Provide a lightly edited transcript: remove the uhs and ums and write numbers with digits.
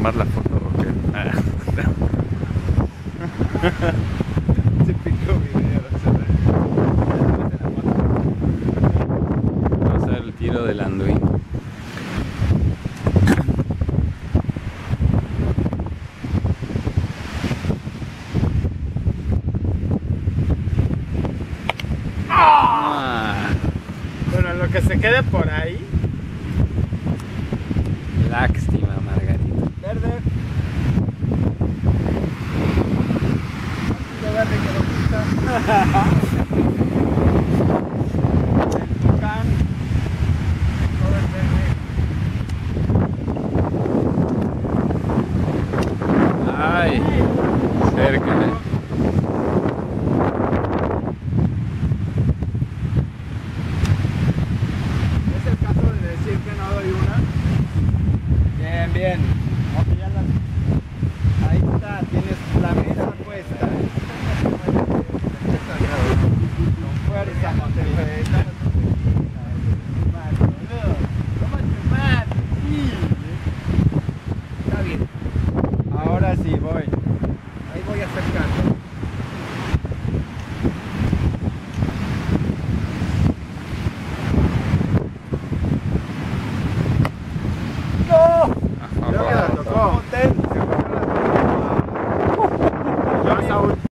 tomar la foto o qué? Típico video, Vamos a ver el tiro del anduin. Bueno, lo que se quede por ahí. Lástima, Margarita. Verde. De verde que lo quita. El tucán. Todo es verde. Ay, cerca, Es el caso de decir que no doy una. Bien, bien. Ok, ya la... Ahí está, tienes la mesa puesta. Con fuerza, Montevideo. Está bien. Ahora sí, voy. Ahí voy acercando. ¡No! a favor. Creo que la tocó.